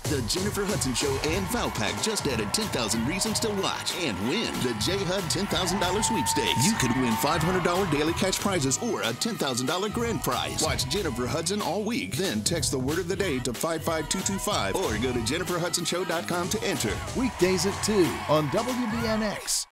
The Jennifer Hudson Show and valpak just added 10,000 reasons to watch and win the J HUD $10,000 sweepstakes. You could win $500 daily cash prizes or a $10,000 grand prize. Watch Jennifer Hudson all week. Then text the word of the day to 55225 or go to jenniferhudsonshow.com to enter. Weekdays at 2 on WBNX.